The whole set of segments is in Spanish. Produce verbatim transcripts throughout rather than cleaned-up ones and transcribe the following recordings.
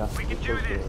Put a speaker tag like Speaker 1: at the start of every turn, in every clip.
Speaker 1: Yeah, it's so good.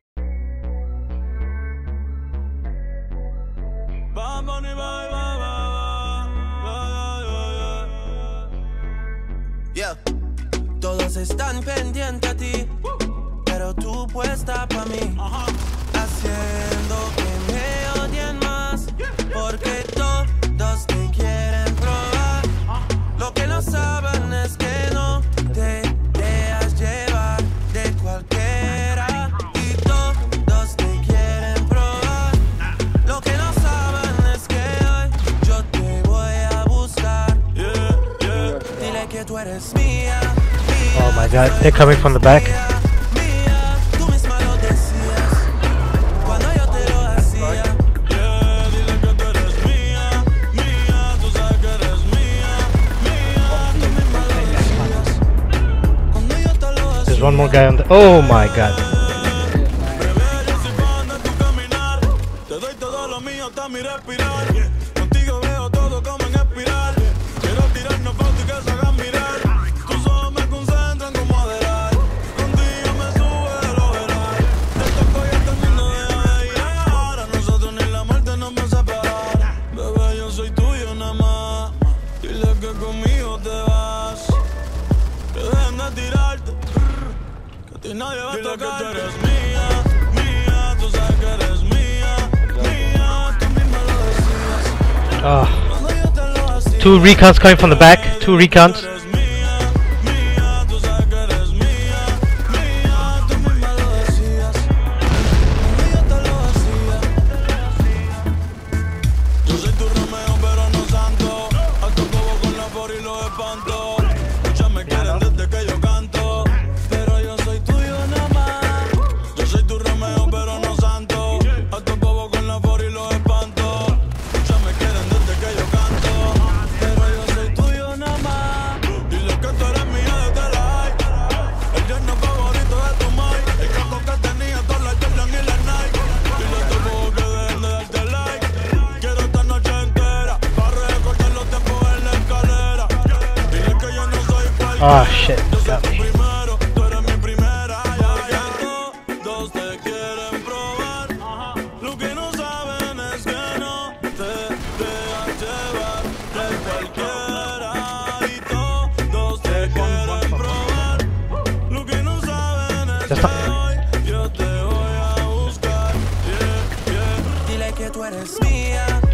Speaker 2: Yeah. Todos están pendientes a ti, pero tú puesta pa' mí, haciendo que me odien más, porque todos te quieren probar. Lo que no saben es que no te dejas llevar de cualquiera, y todos te quieren probar. Lo que no saben es que hoy yo te voy a buscar. Dile que tú eres mía.
Speaker 3: Oh my god, they're coming from the back. There's one more guy on the... Oh my god.
Speaker 2: Nadie va a tocar. Tú eres mía, mía, tú sabes que eres mía, mía, tú misma lo decías.
Speaker 3: Oh. Two recons coming from the back, two recons. Oh shit, got me.
Speaker 2: Dile que tú eres mía.